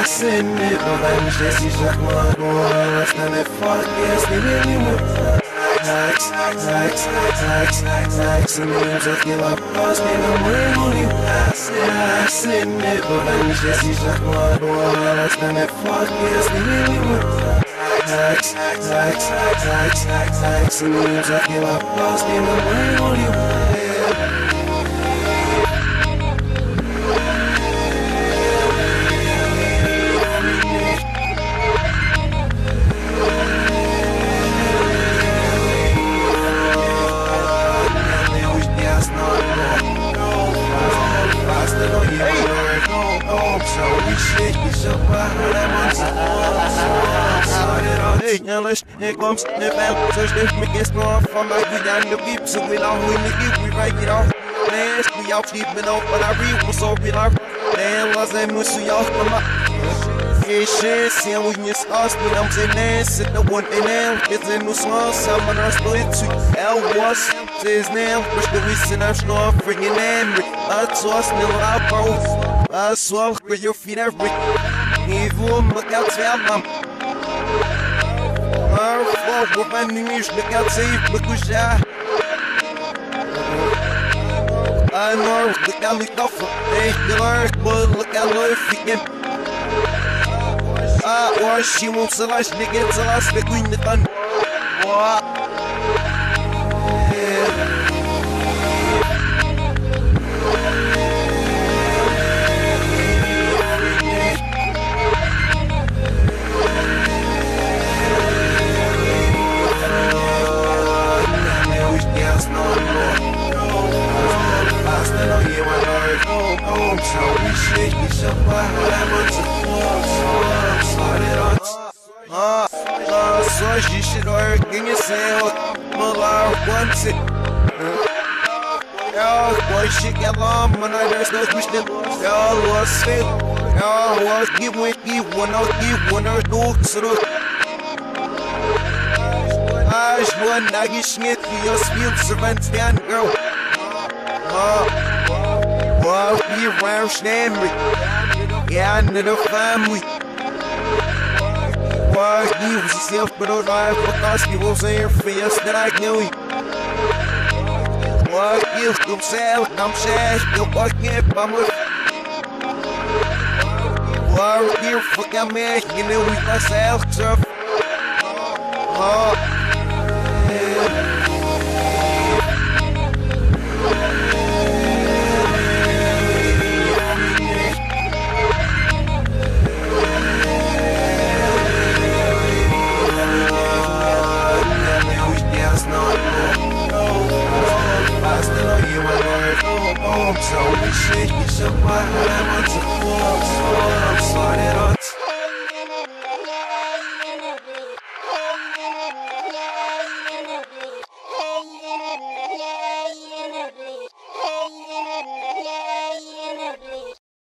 Seni ben jesi jakma golas na me forges ni mínimo Seni jakila pas ni no mundo Seni ben jesi jakma golas na me forges ni mínimo Seni jakila pas ni no mundo Elas como se develop, so stiff me gets more from like we down the beep, so we long we nigga, we right it off. Man, we out keeping off, but I read what's so real out. Man, was I miss you off from my shit, seeing we miss us, but I'm saying that, sit the one in them, it's in the song, someone else split to L was says now, push the reason I'm strong, freaking angry. I toss me out, bro. I swallow with your feet every. Evil, look out, tell them. We're finding you, look out, safe, look who's shy. I know, look out, look out, hey, the earth, but look out, look freaking. Or she won't sell us, nigga, tell us the queen the fun. What? So we shake each other, whatever to so she should work in your sale. Muller wants it. Yo, boy, she get long, but there's no question. Yo, what's it? Yo, what's give one or two, so Ash one, Nagi Schmidt, your spiel servant, stand girl. Well, we around Stanley, yeah, I know the family. Why he was himself, but on life, because he was in fears that I knew him. Why you come sell, I'm sad, you can't bum with. Why you fucking man, you know we myself, so.